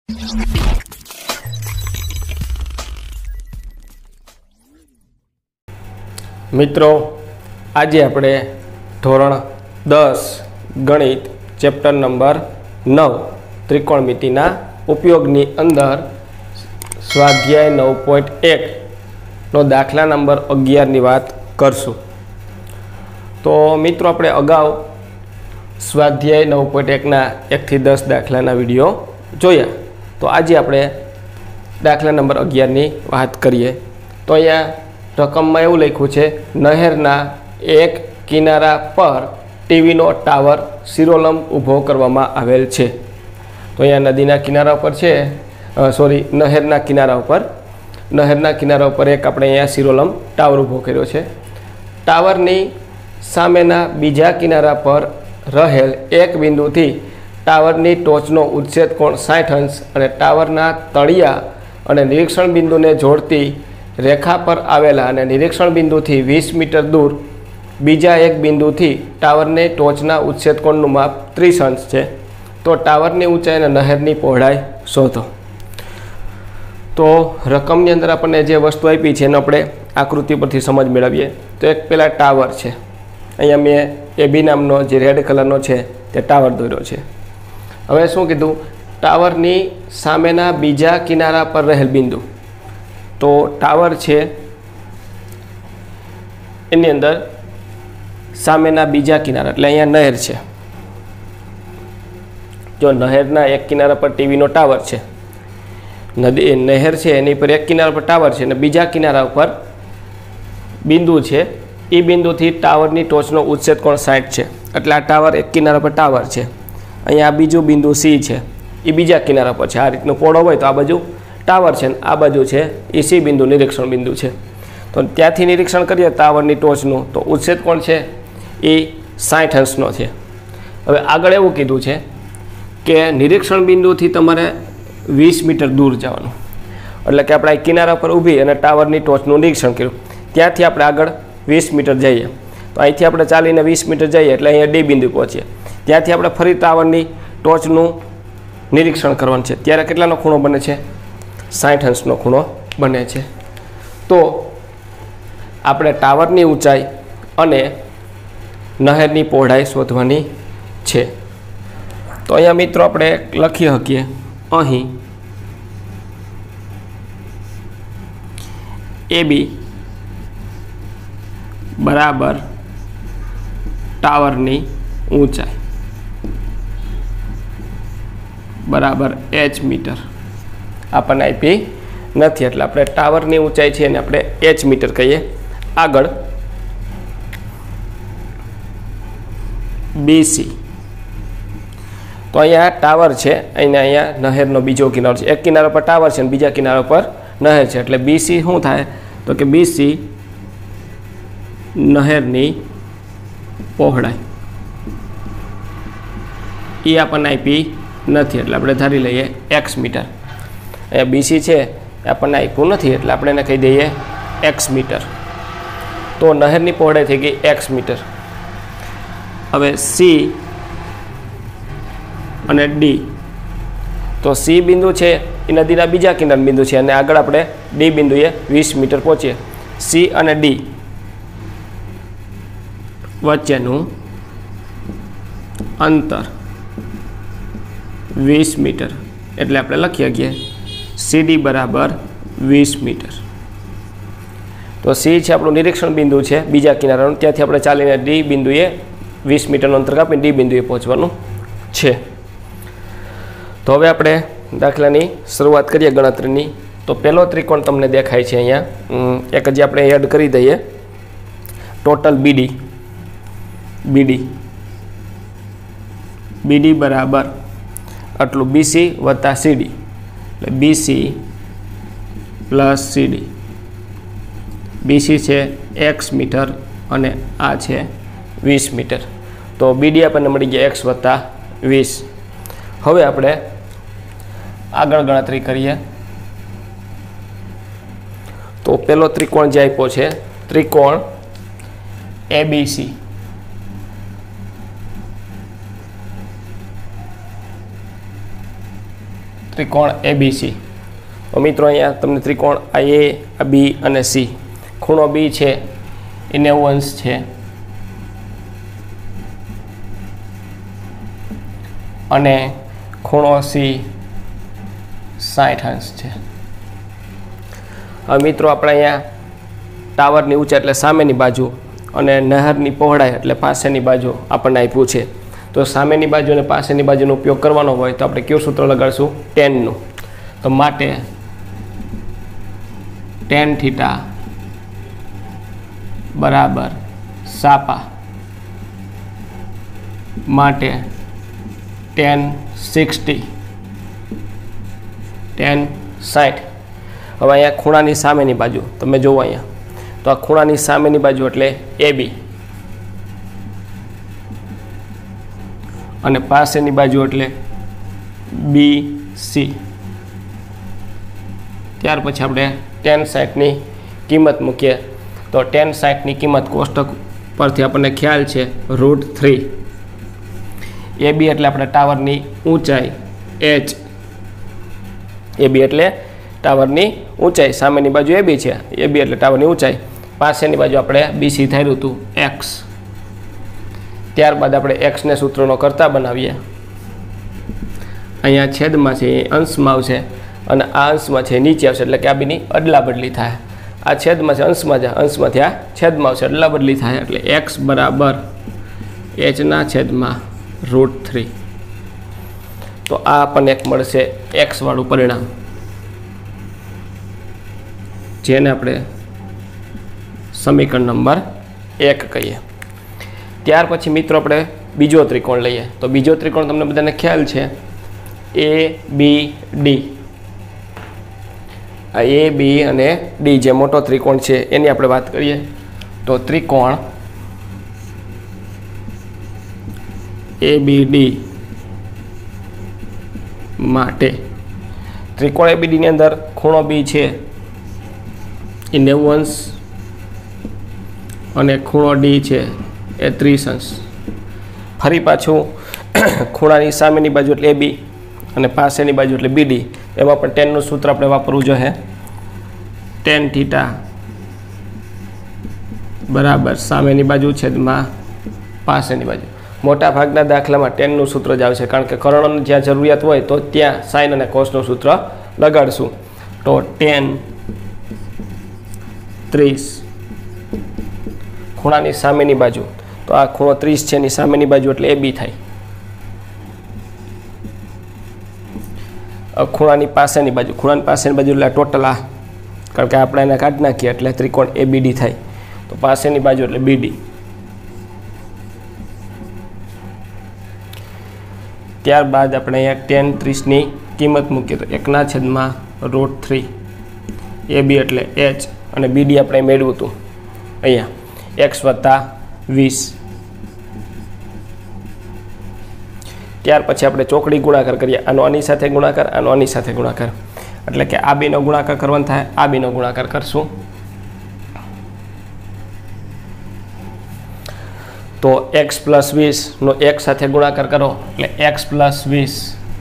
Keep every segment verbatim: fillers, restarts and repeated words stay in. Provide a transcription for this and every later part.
मित्रों आज આપણે ધોરણ दस गणित चैप्टर नंबर नौ त्रिकोणमितिना उपयोगनी अंदर स्वाध्याय नौ पॉइंट एक नो दाखला नंबर अगियार नी बात करशुं। तो मित्रों अपने अगाऊ स्वाध्याय नौ पॉइंट एक ना एक थी दस दाखलाना विडियो जोया। तो आज આપણે दाखला नंबर अगियार नी बात करिए। तो अहींया रकम में एवं लख्યું છે नहरना एक किनारा पर टीवी नो टावर शिरोलंब ऊभो करवामां आवेल छे। तो अहींया नदीना किनारा पर छे सॉरी नहरना किनारा पर नहरना किनारा पर एक आपणे अहींया शिरोलंब टावर ऊभो कर्यो छे। टावरनी सामेना बीजा किनारा पर रहेल एक बिंदुथी टावरनी टोचनो उच्छेद कोण साठ अंश अने टावरना तळिया अने निरीक्षण बिंदुने जोड़ती रेखा पर आवेला अने निरीक्षण बिंदु थी वीस मीटर दूर बीजा एक बिंदु थी टावर ने टोचना उच्छेद कोणनुं माप तीस अंश है। तो टावर की ऊंचाई और नहर की पहोळाई शोधो। तो रकम की अंदर आपने जे वस्तु आपी है अपने आकृति पर समझ मेळवीए। तो एक पेला टावर है, अहींया मैं ए बी नामनो जे रेड कलरनो छे ते टावर दोर्यो छे। हवे शुं कीधुं टावरनी सामेना बीजा किनारा पर रहेल बिंदु। तो टावर है एनी अंदर सामेना बीजा किनारा एटले अहींया नहर है। जो नहरना एक किनारा पर टीवी नो टावर है, नदी नहर है एनी पर एक किनारा पर टावर है, बीजा किनारा पर बिंदु है। ए बिंदु थी टावरनी टोचनो उच्छेद कोण साठ है एटले आ टावर एक किनारा पर टावर है। अहींया बीजू बिंदु सी है ए बीजा किनारा पर है। आ रीतनो पोळो होय तो आ बाजू टावर है, आ बाजू है ए सी बिंदु निरीक्षण बिंदु है। तो त्याथी निरीक्षण करिए टावरनी टोचनु तो उच्छेद कोण है ए साठ अंशनो है। हवे आगळ एवुं कीधुं छे के निरीक्षण बिंदु थी तमारे वीस मीटर दूर जवानुं। एटले के आपणे किनारा पर ऊभी अने टावरनी टोचनुं निरीक्षण कर्युं, त्यांथी आपणे आगळ वीस मीटर जईए। तो અહીંથી આપણે ચાલીને વીસ મીટર જઈએ એટલે અહીંયા ડી બિંદુ પહોંચીએ। ત્યાંથી આપણે ફરી ટાવરની ટોચનું નિરીક્ષણ કરવાનું છે। ત્યારે કેટલાનો ખૂણો બને છે? साठ अंशनो खूणो बने छे। तो आपणे टावरनी ऊंचाई अने नहरनी पहोळाई शोधवानी छे। तो अहींया मित्रों आपणे लखी शकीए अहीं ए बी बराबर टावरनी ऊंचाई बराबर एच मीटर आपने आपी नहीं एटले आपणे टावरनी ऊंचाई है आपणे एच मीटर कहीए। आगळ बी सी तो अहींया टावर है, अहींया अहींया नहरनो बीजो किनारो है। एक किनारा पर टावर है, बीजा किनारा पर नहर है एटले बी सी शुं थाय तो कि बी सी नहरनी पहोळाई ए आपणे आपी नहीं एटले आपणे धारी लईए एक्स मीटर। ए बीसी है आपने आप्यू नहीं एटले आपणे एने कही दईए एक्स मीटर। तो नहरनी पहोळाई थई गई एक्स मीटर। हवे सी अने डी तो सी बिंदु है ए नदीना बीजा किनारा बिंदु है अने आगळ आपणे डी बिंदुए वीस मीटर पहोंचीए। सी अने डी वच्चेनुं अंतर वीस मीटर एटले आपणे लखी शकीए सी डी बराबर वीस मीटर। तो सी है आपणुं निरीक्षण बिंदु है बीजा किनारानुं, त्यांथी आपणे चालीने डी बिंदुए वीस मीटर अंतर कापीने डी बिंदुए पहोंचवानुं छे। तो हवे आपणे दाखलानी शरूआत करीए गणतरीनी। तो पहेलो त्रिकोण तमने देखाय छे अहींया एक हजी आपणे एड करी दईए टोटल बीडी बीडी बीडी बराबर आटलू बीसी वत्ता CD B C plus C D. B C है एक्स मीटर अने आ है वीस मीटर। तो बी डी आपने मळी गया एक्स वत्ता वीस। हवे आपणे आगळ गणतरी करीए। तो पहलो त्रिकोण जे आप्यो छे त्रिकोण ए बी सी ત્રિકોણ એ બી સી. તો મિત્રો અહીંયા તમને ત્રિકોણ આ એ, આ બી અને સી. ખૂણો બી છે એ નેવું અંશ છે અને ખૂણો સી સાઠ અંશ છે. હવે મિત્રો આપણે અહીંયા ટાવરની ઊંચાઈ એટલે સામેની બાજુ અને નહેરની પહોળાઈ એટલે પાસેની બાજુ આપણને આપ્યું છે. તો સામેની બાજુ અને પાસેની બાજુનો ઉપયોગ કરવાનો હોય તો આપણે કયું સૂત્ર લગાડશું? ટેનનું. તો માટે ટેન થીટા બરાબર સાપા માટે ટેન સિક્સટી ટેન સાઠ. હવે અહીંયા ખૂણાની સામેની બાજુ તમે જુઓ અહીંયા, તો આ ખૂણાની સામેની બાજુ એટલે એ બી અને પાસેની બાજુ એટલે બી સી. ત્યાર પછી આપણે ટેન સાઠની કિંમત મૂકીએ તો ટેન સાઠની કિંમત કોષ્ટક પરથી આપણને ખ્યાલ છે રૂટ થ્રી. એ બી એટલે આપણે ટાવરની ઊંચાઈ એચ, એ બી એટલે ટાવરની ઊંચાઈ, સામેની બાજુ એ બી છે, એ બી એટલે ટાવરની ઊંચાઈ, પાસેની બાજુ આપણે બીસી ધાર્યું હતું એક્સ. ત્યારબાદ આપણે એક્સને સૂત્રનો કરતા બનાવીએ. અહીંયા છેદમાં છે એ અંશમાં આવશે અને આ અંશમાં છે નીચે આવશે એટલે કે આ બીની અદલા બદલી થાય. આ છેદમાં છે અંશમાં જાય, અંશમાંથી આ છેદમાં આવશે, અદલા બદલી થાય એટલે એક્સ બરાબર એચના છેદમાં રૂટ થ્રી. તો આ આપણને એક મળશે એક્સ વાળું પરિણામ, જેને આપણે સમીકરણ નંબર એક કહીએ. ત્યાર પછી મિત્રો આપણે બીજો ત્રિકોણ લઈએ. તો બીજો ત્રિકોણ તમને બધાને ખ્યાલ છે એ બી ડી. આ એ બી અને ડી જે મોટો ત્રિકોણ છે એની આપણે વાત કરીએ તો ત્રિકોણ એ બી ડી માટે ત્રિકોણ એ બી ડીની અંદર ખૂણો બી છે એ નેવું અંશ અને ખૂણો ડી છે એ ત્રીસ અંશ. ફરી પાછું ખૂણાની સામેની બાજુ એટલે એ બી અને પાસેની બાજુ એટલે બી ડી. એમાં પણ ટેનનું સૂત્ર આપણે વાપરવું જોઈએ. ટેન થીટા બરાબર સામેની બાજુ છેદમાં પાસેની બાજુ. મોટા ભાગના દાખલામાં ટેનનું સૂત્ર જ આવશે, કારણ કે કર્ણોની જ્યાં જરૂરિયાત હોય તો ત્યાં સાઇન અને કોસનું સૂત્ર લગાડશું. તો ટેન ત્રીસ ખૂણાની સામેની બાજુ, તો આ ખૂણો ત્રીસ છે એની સામેની બાજુ એટલે એ બી થાય. ખૂણાની પાસેની બાજુ, ખૂણાની પાસેની બાજુ એટલે ટોટલ આ, કારણ કે આપણે એને કાઢી નાખીએ એટલે ત્રિકોણ એ બી ડી થાય. તો પાસેની બાજુ એટલે બી ડી. ત્યારબાદ આપણે અહીંયા ટેન ત્રીસની કિંમત મૂકીએ તો એકના છેદમાં રૂટ થ્રી. એ બી એટલે એચ અને બી ડી આપણે મેળવ્યું હતું અહીંયા એક્સ વત્તા વીસ. ત્યાર પછી આપણે ચોકડી ગુણાકાર કરીએ. આનો આની સાથે ગુણાકાર, આનો આની સાથે ગુણાકાર, એટલે કે આ બેનો ગુણાકાર કરવાનો થાય, આ બેનો ગુણાકાર કરશું. તો એક્સ પ્લસ વીસનો એક સાથે ગુણાકાર કરો એટલે એક્સ પ્લસ વીસ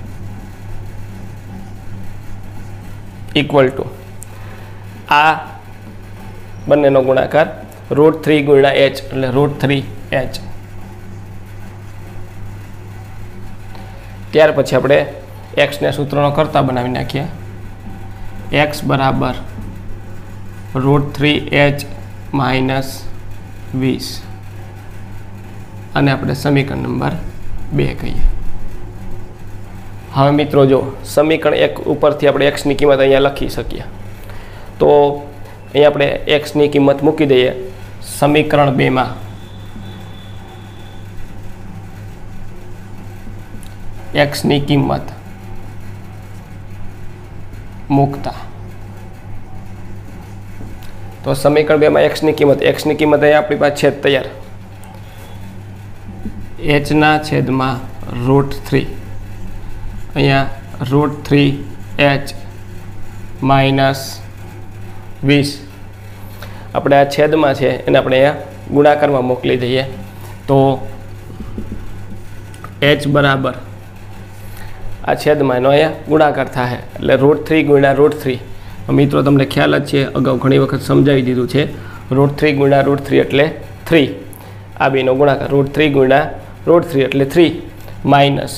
ઇક્વલ ટુ આ બંનેનો ગુણાકાર રૂટ થ્રી ગુણ્યા એચ એટલે રૂટ થ્રી એચ. ત્યાર પછી આપણે એક્સને સૂત્રનો કરતા બનાવી નાખીએ. એક્સ બરાબર રૂટ થ્રી એચ માઇનસ વીસ અને આપણે સમીકરણ નંબર બે કહીએ. હવે મિત્રો જો સમીકરણ એક ઉપરથી આપણે એક્સની કિંમત અહીંયા લખી શકીએ. તો અહીંયા આપણે એક્સની કિંમત મૂકી દઈએ સમીકરણ બેમાં. એક્સની કિંમત મૂકતા તો સમીકરણ બેમાં એક્સની કિંમત એક્સની કિંમત અહીંયા આપણી પાસે છે તૈયાર. એચના છેદમાં રૂટ થ્રી, અહીંયા રૂટ થ્રી એચ માઇનસ વીસ. આપણે આ છેદમાં છે એને આપણે અહીંયા ગુણાકારમાં મોકલી દઈએ. તો એચ બરાબર આ છેદમાં એનો અહીંયા ગુણાકાર થાય એટલે રૂટ થ્રી ગુણ્યા રૂટ થ્રી. મિત્રો તમને ખ્યાલ જ છે, અગાઉ ઘણી વખત સમજાવી દીધું છે. રૂટ થ્રી ગુણ્યા રૂટ થ્રી એટલે થ્રી. આ બેનો ગુણાકાર રૂટ થ્રી ગુણ્યા રૂટ થ્રી એટલે થ્રી માઇનસ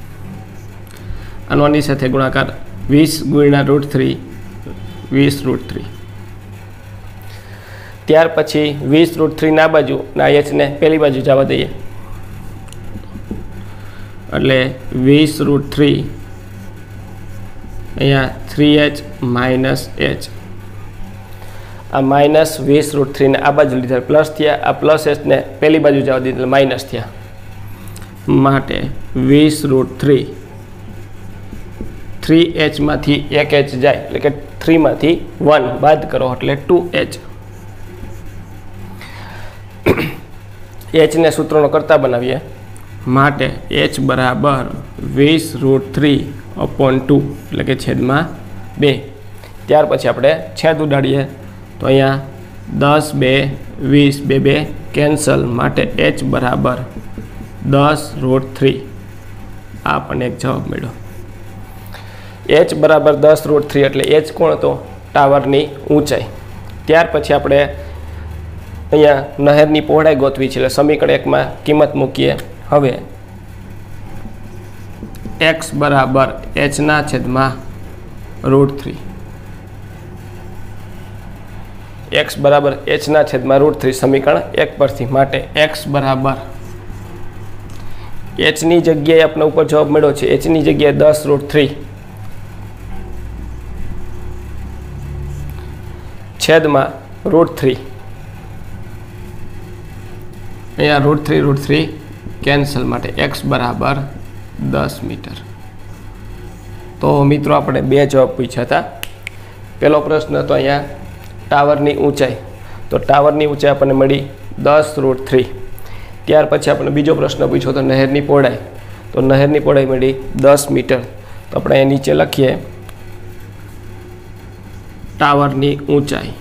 આનો આની સાથે ગુણાકાર વીસ ગુણ્યા રૂટ થ્રી વીસ રૂટ થ્રી. ત્યાર પછી વીસ રૂટ થ્રીના બાજુ ના એચને પહેલી બાજુ જવા દઈએ એટલે વીસ રૂટ થ્રી અહીંયા થ્રી એચ માઇનસ એચ. આ માઇનસ વીસ રૂટ થ્રીને આ બાજુ લીધા પ્લસ થયા. આ પ્લસ એચને પહેલી બાજુ જવા દીધું એટલે માઇનસ થયા. માટે વીસ રૂટ થ્રી થ્રી એચમાંથી એક એચ જાય એટલે કે થ્રીમાંથી વન બાદ કરો એટલે ટુ એચ. એચને સૂત્રોનો કરતા બનાવીએ માટે એચ બરાબર વીસ રૂટ થ્રી અપોન ટુ એટલે કે છેદમાં બે. ત્યાર પછી આપણે છેદ ઉડાડીએ તો અહીંયા દસ બે વીસ બે બે કેન્સલ માટે એચ બરાબર દસ રૂટ થ્રી. આ પણ એક જવાબ મળ્યો. એચ બરાબર દસ રૂટ થ્રી એટલે એચ કોણ હતો? ટાવરની ઊંચાઈ. ત્યાર પછી આપણે અહીંયા નહેરની પહોળાઈ ગોતવી છે એટલે સમીકરણ એકમાં કિંમત મૂકીએ. હવે એક્સ બરાબર એચના છેદમાં રૂટ થ્રી. એક્સ બરાબર એચના છેદમાં રૂટ થ્રી સમીકરણ એક પરથી. માટે એક્સ બરાબર એચની જગ્યાએ આપણે ઉપર જવાબ મળ્યો છે. એચની જગ્યાએ દસ રૂટ થ્રી છેદમાં રૂટ થ્રી. અહીંયા root three root three cancel માટે એક્સ બરાબર દસ મીટર. તો મિત્રો આપણે બે જવાબ પૂછ્યા હતા. પહેલો પ્રશ્ન હતો અહીંયા ટાવરની ઊંચાઈ. તો ટાવરની ઊંચાઈ આપણને મળી દસ રૂટ થ્રી. ત્યાર પછી આપણે બીજો પ્રશ્ન પૂછ્યો તો નહેરની પહોળાઈ. તો નહેરની પહોળાઈ મળી દસ મીટર. તો આપણે અહીંયા નીચે લખીએ ટાવરની ઊંચાઈ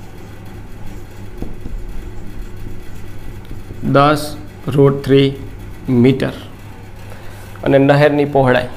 દસ રૂટ થ્રી મીટર અને નહેરની પહોળાઈ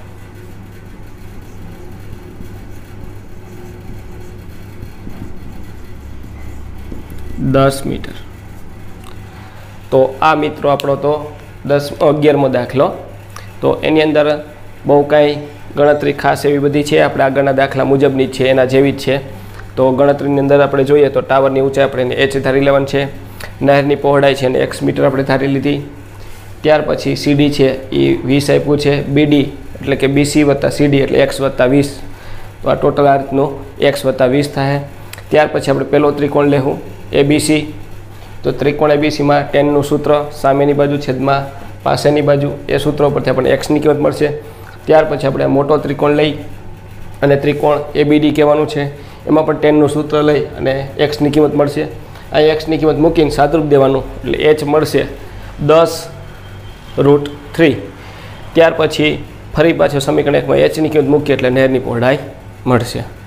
દસ મીટર. તો આ મિત્રો આપણો તો દસ અગિયારમો દાખલો. તો એની અંદર બહુ કાંઈ ગણતરી ખાસ એવી બધી છે આપણે આગળના દાખલા મુજબની જ છે, એના જેવી જ છે. તો ગણતરીની અંદર આપણે જોઈએ તો ટાવરની ઊંચાઈ આપણે એને એચ ધારી લેવાની છે. નહેરની પહોળાઈ છે અને એક્સ મીટર આપણે ધારી લીધી. ત્યાર પછી સીડી છે એ વીસ આપ્યું છે. બીડી એટલે કે બીસી વત્તા સીડી એટલે એક્સ વત્તા વીસ. તો આ ટોટલ આ રીતનું એક્સ વત્તા વીસ થાય. ત્યાર પછી આપણે પહેલો ત્રિકોણ લેવું એબીસી. તો ત્રિકોણ એબીસીમાં ટેનનું સૂત્ર સામેની બાજુ છેદમાં પાસેની બાજુ એ સૂત્રો પરથી આપણને એક્સની કિંમત મળશે. ત્યાર પછી આપણે મોટો ત્રિકોણ લઈ અને ત્રિકોણ એબીડી કહેવાનું છે. એમાં પણ ટેનનું સૂત્ર લઈ અને એક્સની કિંમત મળશે. આ એક્સની કિંમત મૂકીને સાદરૂપ દેવાનું એટલે એચ મળશે દસ રૂટ થ્રી. ત્યાર પછી ફરી પાછું સમીકરણ એકમાં એચની કિંમત મૂકીએ એટલે નહેરની પહોળાઈ મળશે.